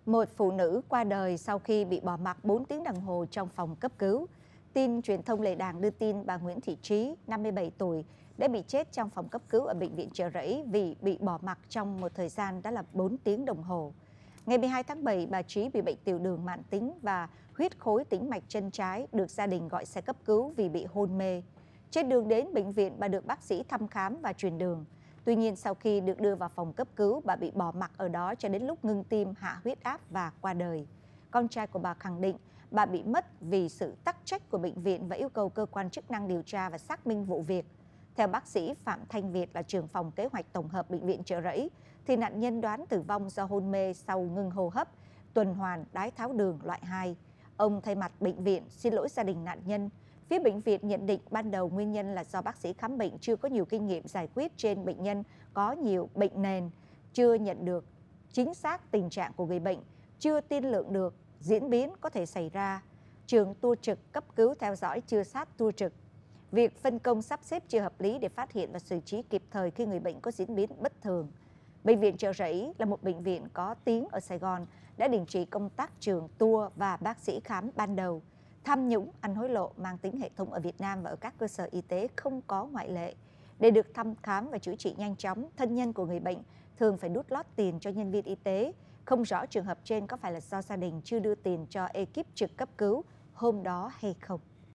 Một phụ nữ qua đời sau khi bị bỏ mặc 4 tiếng đồng hồ trong phòng cấp cứu. Tin truyền thông Lệ Đàng đưa tin bà Nguyễn Thị Trí, 57 tuổi, đã bị chết trong phòng cấp cứu ở Bệnh viện Chợ Rẫy vì bị bỏ mặc trong một thời gian đã là 4 tiếng đồng hồ. Ngày 12 tháng 7, bà Trí bị bệnh tiểu đường mãn tính và huyết khối tĩnh mạch chân trái, được gia đình gọi xe cấp cứu vì bị hôn mê. Trên đường đến bệnh viện, bà được bác sĩ thăm khám và truyền đường. Tuy nhiên, sau khi được đưa vào phòng cấp cứu, bà bị bỏ mặc ở đó cho đến lúc ngưng tim, hạ huyết áp và qua đời. Con trai của bà khẳng định bà bị mất vì sự tắc trách của bệnh viện và yêu cầu cơ quan chức năng điều tra và xác minh vụ việc. Theo bác sĩ Phạm Thanh Việt là trưởng phòng kế hoạch tổng hợp Bệnh viện Chợ Rẫy, thì nạn nhân đoán tử vong do hôn mê sau ngưng hô hấp, tuần hoàn đái tháo đường loại 2. Ông thay mặt bệnh viện xin lỗi gia đình nạn nhân. Phía bệnh viện nhận định ban đầu nguyên nhân là do bác sĩ khám bệnh chưa có nhiều kinh nghiệm giải quyết trên bệnh nhân có nhiều bệnh nền, chưa nhận được chính xác tình trạng của người bệnh, chưa tiên lượng được diễn biến có thể xảy ra. Trường tour trực cấp cứu theo dõi chưa sát tour trực. Việc phân công sắp xếp chưa hợp lý để phát hiện và xử trí kịp thời khi người bệnh có diễn biến bất thường. Bệnh viện Chợ Rẫy là một bệnh viện có tiếng ở Sài Gòn, đã đình chỉ công tác trường tour và bác sĩ khám ban đầu. Tham nhũng, ăn hối lộ mang tính hệ thống ở Việt Nam và ở các cơ sở y tế không có ngoại lệ. Để được thăm khám và chữa trị nhanh chóng, thân nhân của người bệnh thường phải đút lót tiền cho nhân viên y tế. Không rõ trường hợp trên có phải là do gia đình chưa đưa tiền cho ekip trực cấp cứu hôm đó hay không.